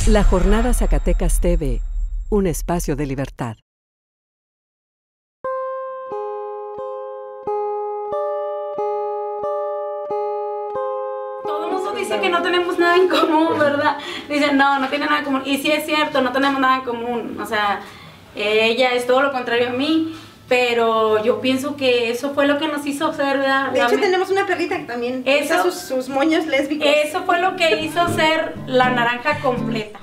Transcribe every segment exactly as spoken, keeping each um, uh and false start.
La Jornada Zacatecas T V, un espacio de libertad. Todo el mundo dice que no tenemos nada en común, ¿verdad? Dicen, no, no tiene nada en común. Y sí es cierto, no tenemos nada en común. O sea, ella es todo lo contrario a mí. Pero yo pienso que eso fue lo que nos hizo ser, ¿verdad? De hecho, tenemos una perrita que también eso, usa sus, sus moños lésbicos. Eso fue lo que hizo ser la naranja completa.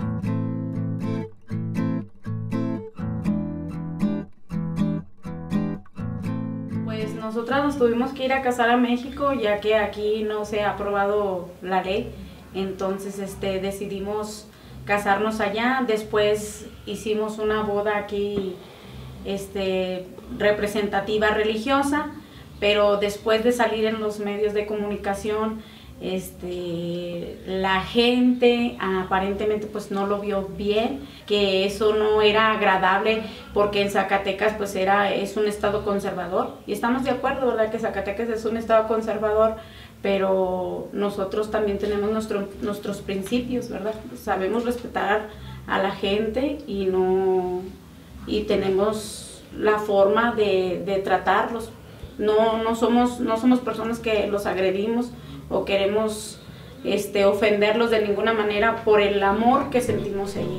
Pues nosotras nos tuvimos que ir a casar a México, ya que aquí no se ha aprobado la ley. Entonces este, decidimos casarnos allá. Después hicimos una boda aquí Este, representativa religiosa, pero después de salir en los medios de comunicación, este, la gente aparentemente pues no lo vio bien, que eso no era agradable porque en Zacatecas pues era, es un estado conservador, y estamos de acuerdo, ¿verdad?, que Zacatecas es un estado conservador, pero nosotros también tenemos nuestro, nuestros principios, ¿verdad? Sabemos respetar a la gente y no... y tenemos la forma de, de tratarlos. No, no, somos, no somos personas que los agredimos o queremos este, ofenderlos de ninguna manera por el amor que sentimos allí.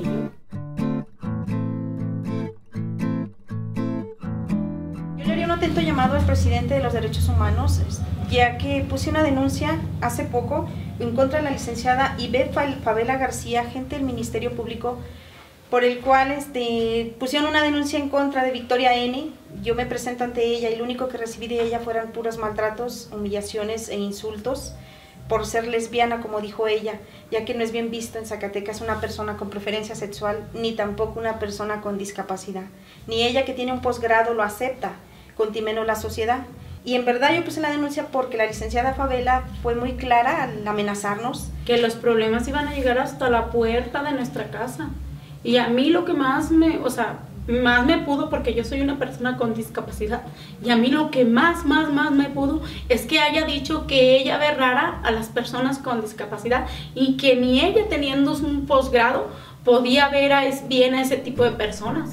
Yo le haría un atento llamado al presidente de los derechos humanos, ya que puse una denuncia hace poco en contra de la licenciada Ivette Favela García, agente del Ministerio Público, por el cual este, pusieron una denuncia en contra de Victoria N. Yo me presento ante ella y lo único que recibí de ella fueron puros maltratos, humillaciones e insultos por ser lesbiana, como dijo ella, ya que no es bien visto en Zacatecas una persona con preferencia sexual, ni tampoco una persona con discapacidad. Ni ella, que tiene un posgrado, lo acepta, conti menos la sociedad. Y en verdad yo puse la denuncia porque la licenciada Favela fue muy clara al amenazarnos. Que los problemas iban a llegar hasta la puerta de nuestra casa. Y a mí lo que más me, o sea, más me pudo, porque yo soy una persona con discapacidad, y a mí lo que más, más, más me pudo es que haya dicho que ella ve rara a las personas con discapacidad y que ni ella, teniendo un posgrado, podía ver a, es, bien a ese tipo de personas.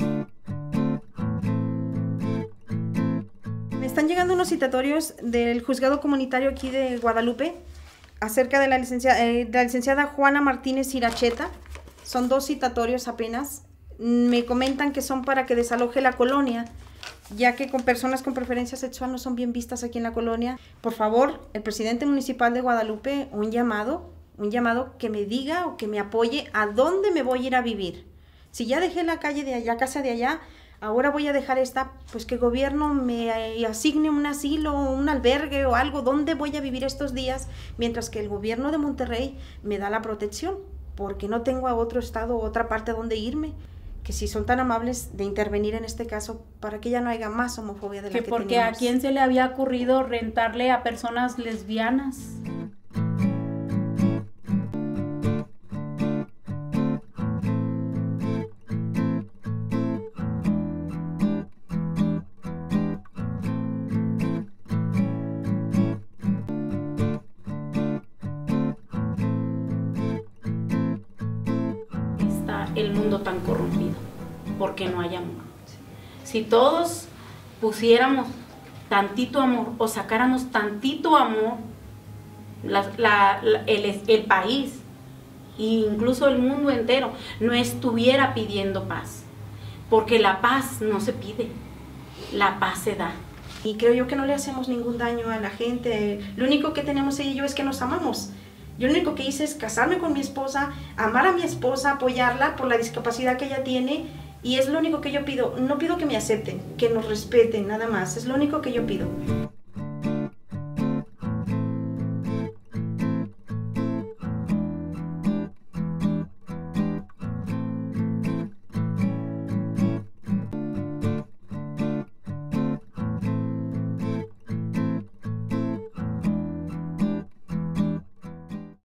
Me están llegando unos citatorios del juzgado comunitario aquí de Guadalupe acerca de la licenciada, eh, de la licenciada Juana Martínez Iracheta. Son dos citatorios apenas. Me comentan que son para que desaloje la colonia, ya que con personas con preferencia sexual no son bien vistas aquí en la colonia. Por favor, el presidente municipal de Guadalupe, un llamado, un llamado que me diga o que me apoye a dónde me voy a ir a vivir. Si ya dejé la calle de allá, casa de allá, ahora voy a dejar esta, pues que el gobierno me asigne un asilo, un albergue o algo, dónde voy a vivir estos días, mientras que el gobierno de Monterrey me da la protección, porque no tengo a otro estado o otra parte donde irme. Que si son tan amables de intervenir en este caso para que ya no haya más homofobia de la que, que porque tenemos. ¿A quién se le había ocurrido rentarle a personas lesbianas? El mundo tan corrompido, porque no hay amor. Si todos pusiéramos tantito amor o sacáramos tantito amor, la, la, la, el, el país e incluso el mundo entero no estuviera pidiendo paz, porque la paz no se pide, la paz se da. Y creo yo que no le hacemos ningún daño a la gente. Lo único que tenemos ella y yo es que nos amamos. Yo lo único que hice es casarme con mi esposa, amar a mi esposa, apoyarla por la discapacidad que ella tiene, y es lo único que yo pido. No pido que me acepten, que nos respeten, nada más. Es lo único que yo pido.